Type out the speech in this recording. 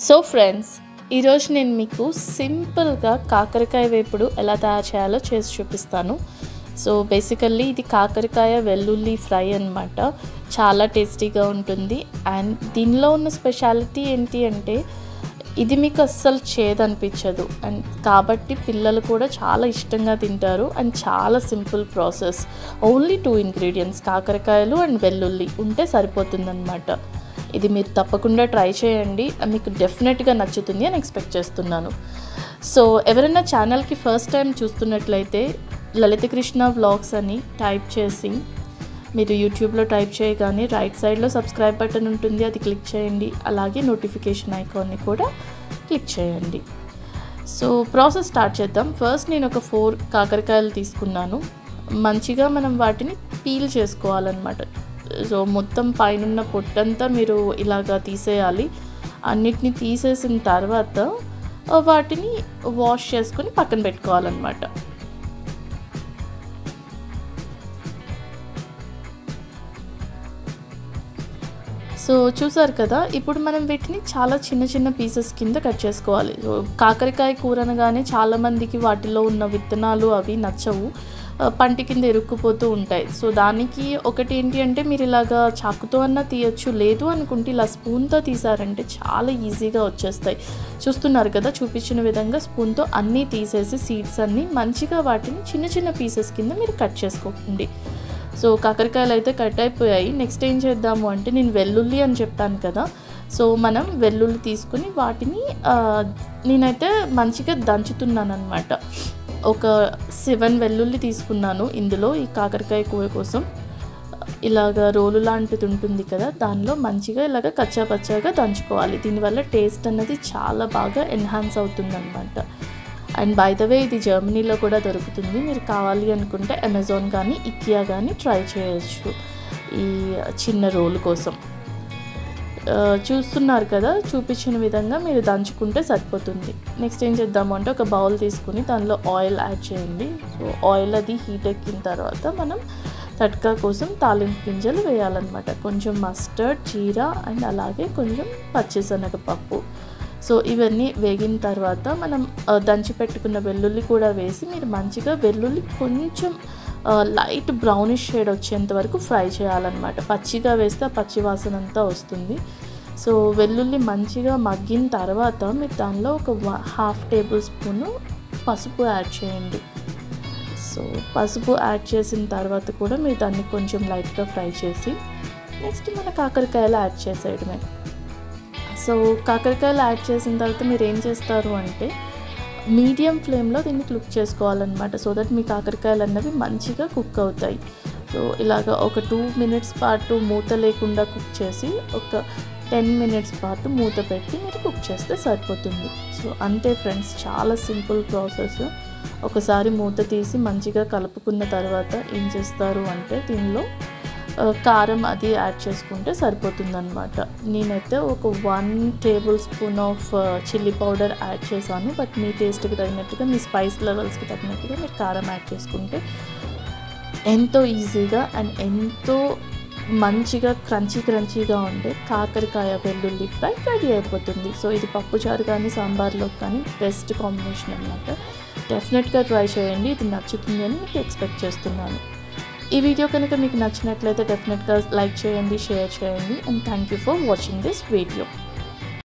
So friends, ఈరోజు నేను మీకు సింపుల్గా కాకరకాయ వేపుడు ఎలా తయారు చేయాలో చేసి చూపిస్తాను. సో బేసికల్లీ ఇది కాకరకాయ వెల్లుల్లి ఫ్రై అన్నమాట. చాలా టేస్టీగా ఉంటుంది. అండ్ దీనిలో ఉన్న స్పెషాలిటీ ఏంటి అంటే ఇది మీకు అస్సలు చేదనిపించదు. అండ్ కాబట్టి పిల్లలు కూడా చాలా ఇష్టంగా తింటారు. అండ్ చాలా సింపుల్ ప్రాసెస్. ఓన్లీ 2 ఇంగ్రీడియంట్స్ కాకరకాయలు అండ్ వెల్లుల్లి ఉంటే సరిపోతుందన్నమాట. ఇది మీరు తప్పకుండా ట్రై చేయండి. మీకు డెఫినెట్గా నచ్చుతుంది అని ఎక్స్పెక్ట్ చేస్తున్నాను. సో ఎవరైనా ఛానల్కి ఫస్ట్ టైం చూస్తున్నట్లయితే లలిత కృష్ణ వ్లాగ్స్ అని టైప్ చేసి మీరు యూట్యూబ్లో టైప్ చేయగానే రైట్ సైడ్లో సబ్స్క్రైబ్ బటన్ ఉంటుంది, అది క్లిక్ చేయండి. అలాగే నోటిఫికేషన్ ఐకాన్ని కూడా క్లిక్ చేయండి. సో ప్రాసెస్ స్టార్ట్ చేద్దాం. ఫస్ట్ నేను ఒక 4 కాకరకాయలు తీసుకున్నాను. మంచిగా మనం వాటిని పీల్ చేసుకోవాలన్నమాట. సో మొత్తం పైనున్న పొట్టంతా మీరు ఇలాగా తీసేయాలి. అన్నిటిని తీసేసిన తర్వాత వాటిని వాష్ చేసుకొని పక్కన పెట్టుకోవాలన్నమాట. సో చూసారు కదా, ఇప్పుడు మనం వీటిని చాలా చిన్న చిన్న పీసెస్ కింద కట్ చేసుకోవాలి. సో కాకరకాయ కూర అనగానే చాలామందికి వాటిలో ఉన్న విత్తనాలు అవి నచ్చవు, పంటి కింద ఇరుక్కుపోతూ ఉంటాయి. సో దానికి ఒకటి ఏంటి అంటే మీరు ఇలాగా చాకుతో అన్నా తీయచ్చు, లేదు అనుకుంటే ఇలా స్పూన్తో తీసారంటే చాలా ఈజీగా వచ్చేస్తాయి. చూస్తున్నారు కదా, చూపించిన విధంగా స్పూన్తో అన్నీ తీసేసి సీడ్స్ అన్నీ మంచిగా వాటిని చిన్న చిన్న పీసెస్ కింద మీరు కట్ చేసుకోండి. సో కాకరకాయలు అయితే కట్ అయిపోయాయి. నెక్స్ట్ ఏం చేద్దాము అంటే నేను వెల్లుల్లి అని చెప్పాను కదా, సో మనం వెల్లుల్లి తీసుకుని వాటిని నేనైతే మంచిగా దంచుతున్నాను అనమాట. ఒక 7 వెల్లుల్లి తీసుకున్నాను ఇందులో ఈ కాకరకాయ కూర కోసం. ఇలాగ రోలు లాంటిది ఉంటుంది కదా, దానిలో మంచిగా ఇలాగ కచ్చా పచ్చాగా దంచుకోవాలి. దీనివల్ల టేస్ట్ అన్నది చాలా బాగా ఎన్హాన్స్ అవుతుంది అనమాట. అండ్ బై ద వే ఇది జర్మనీలో కూడా దొరుకుతుంది. మీరు కావాలి అనుకుంటే అమెజాన్ కానీ ఇకియా కానీ ట్రై చేయొచ్చు ఈ చిన్న రోలు కోసం. చూస్తున్నారు కదా, చూపించిన విధంగా మీరు దంచుకుంటే సరిపోతుంది. నెక్స్ట్ ఏం చేద్దాము అంటే ఒక బౌల్ తీసుకుని దానిలో ఆయిల్ యాడ్ చేయండి. సో ఆయిల్ అది హీట్ ఎక్కిన తర్వాత మనం తట్కా కోసం తాలింపు గింజలు వేయాలన్నమాట. కొంచెం మస్టర్డ్, జీరా అండ్ అలాగే కొంచెం పచ్చిశనగపప్పు. సో ఇవన్నీ వేగిన తర్వాత మనం దంచి పెట్టుకున్న వెల్లుల్లి కూడా వేసి మీరు మంచిగా వెల్లుల్లి కొంచెం లైట్ బ్రౌనిష్ షేడ్ వచ్చేంత వరకు ఫ్రై చేయాలన్నమాట. పచ్చిగా వేస్తే పచ్చి వాసన అంతా వస్తుంది. సో వెల్లుల్లి మంచిగా మగ్గిన తర్వాత మీరు దానిలో ఒక 1/2 టేబుల్ స్పూను పసుపు యాడ్ చేయండి. సో పసుపు యాడ్ చేసిన తర్వాత కూడా మీరు దాన్ని కొంచెం లైట్గా ఫ్రై చేసి నెక్స్ట్ మన కాకరకాయలు యాడ్ చేసేయడమే. సో కాకరకాయలు యాడ్ చేసిన తర్వాత మీరు ఏం చేస్తారు అంటే మీడియం ఫ్లేమ్లో దీన్ని కుక్ చేసుకోవాలన్నమాట. సో దట్ మీ కాకరకాయలు అన్నవి మంచిగా కుక్ అవుతాయి. సో ఇలాగ ఒక 2 మినిట్స్ పాటు మూత లేకుండా కుక్ చేసి ఒక 10 మినిట్స్ పాటు మూత పెట్టి మీరు కుక్ చేస్తే సరిపోతుంది. సో అంతే ఫ్రెండ్స్, చాలా సింపుల్ ప్రాసెస్. ఒకసారి మూత తీసి మంచిగా కలుపుకున్న తర్వాత ఏం చేస్తారు అంటే దీనిలో కారం అది యాడ్ చేసుకుంటే సరిపోతుందన్నమాట. నేనైతే ఒక 1 table spoon of chilli powder add చేశాను. బట్ మీ టేస్ట్కి తగినట్టుగా, మీ స్పైస్ లెవెల్స్కి తగినట్టుగా మీరు కారం యాడ్ చేసుకుంటే ఎంతో ఈజీగా అండ్ ఎంతో మంచిగా క్రంచీగా ఉండే కాకరకాయ వెల్లుల్లి ఫ్రై రెడీ అయిపోతుంది. సో ఇది పప్పుచారు కానీ సాంబార్లో కానీ బెస్ట్ కాంబినేషన్ అన్నమాట. డెఫినెట్గా ట్రై చేయండి, ఇది నచ్చుతుంది అని మీకు ఎక్స్పెక్ట్ చేస్తున్నాను. ఈ వీడియో కనుక మీకు నచ్చినట్లయితే డెఫినెట్గా లైక్ చేయండి, షేర్ చేయండి. And thank you for watching this video.